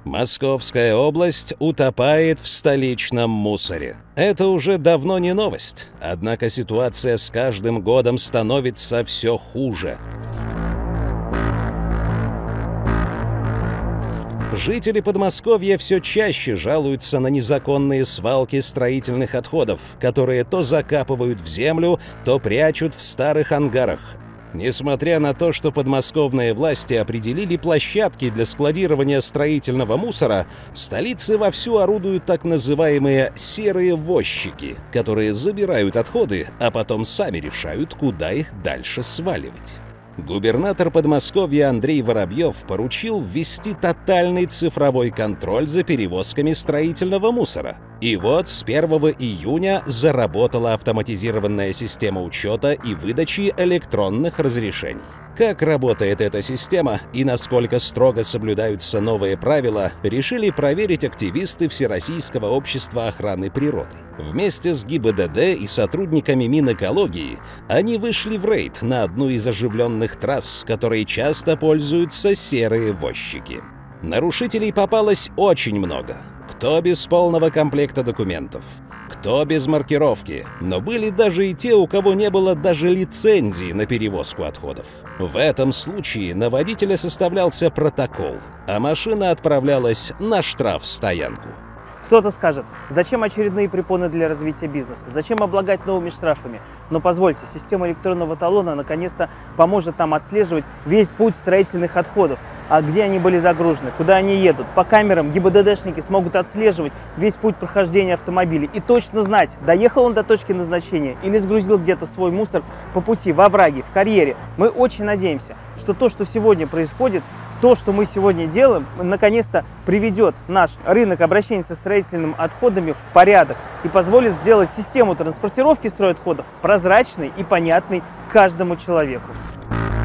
Московская область утопает в столичном мусоре. Это уже давно не новость, однако ситуация с каждым годом становится все хуже. Жители Подмосковья все чаще жалуются на незаконные свалки строительных отходов, которые то закапывают в землю, то прячут в старых ангарах. Несмотря на то, что подмосковные власти определили площадки для складирования строительного мусора, в столице вовсю орудуют так называемые «серые возчики», которые забирают отходы, а потом сами решают, куда их дальше сваливать. Губернатор Подмосковья Андрей Воробьев поручил ввести тотальный цифровой контроль за перевозками строительного мусора. И вот с 1 июня заработала автоматизированная система учета и выдачи электронных разрешений. Как работает эта система и насколько строго соблюдаются новые правила, решили проверить активисты Всероссийского общества охраны природы. Вместе с ГИБДД и сотрудниками Минэкологии они вышли в рейд на одну из оживленных трасс, которой часто пользуются серые возчики. Нарушителей попалось очень много. Кто без полного комплекта документов, кто без маркировки, но были даже и те, у кого не было даже лицензии на перевозку отходов. В этом случае на водителя составлялся протокол, а машина отправлялась на штрафстоянку. Кто-то скажет, зачем очередные препоны для развития бизнеса, зачем облагать новыми штрафами? Но позвольте, система электронного талона наконец-то поможет нам отслеживать весь путь строительных отходов. А где они были загружены, куда они едут. По камерам ГИБДДшники смогут отслеживать весь путь прохождения автомобиля и точно знать, доехал он до точки назначения или сгрузил где-то свой мусор по пути, во враге, в карьере. Мы очень надеемся, что то, что сегодня происходит, то, что мы сегодня делаем, наконец-то приведет наш рынок обращения со строительными отходами в порядок и позволит сделать систему транспортировки стройотходов прозрачной и понятной каждому человеку.